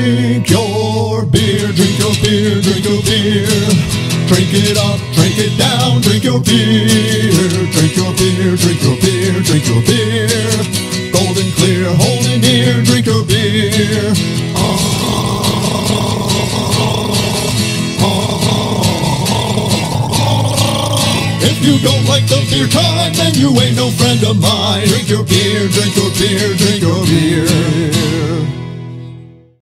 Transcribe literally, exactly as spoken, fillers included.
Drink your beer, drink your beer, drink your beer. Drink it up, drink it down, drink your beer. Drink your beer, drink your beer, drink your beer. Golden clear, holding near, drink your beer. If you don't like the beer kind, then you ain't no friend of mine. Drink your beer, drink your beer, drink your beer.